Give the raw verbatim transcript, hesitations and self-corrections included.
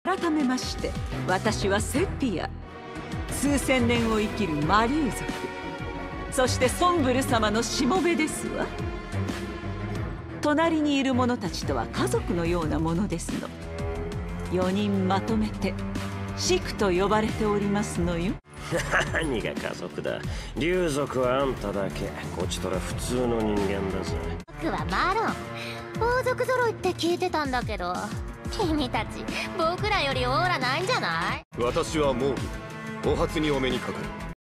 改めまして、私はセピア。数千年を生きる魔竜族、そしてソンブル様のしもべですわ。隣にいる者たちとは家族のようなものですの。よにんまとめてシクと呼ばれておりますのよ。 何が家族だ。竜族はあんただけ。こちとら普通の人間だぜ。 僕はマロン。王族揃いって聞いてたんだけど、君たち僕らよりオーラないんじゃない？ 私はモール。お初にお目にかかる。